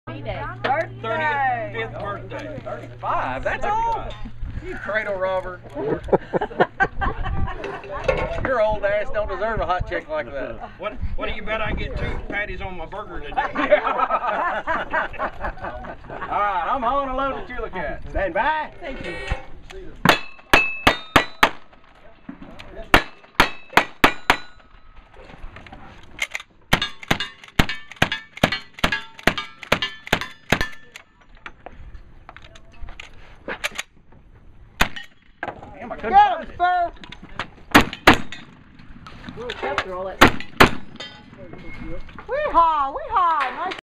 35th birthday. 35? That's old. You cradle robber. Your old ass don't deserve a hot chick like that. What do you bet I get 2 patties on my burger today? Alright, I'm hauling a load of Chili Cat. Stand by. Thank you. Damn, I couldn't Get find him, it. spur. We'll roll it. Weehaw, weehaw. Nice.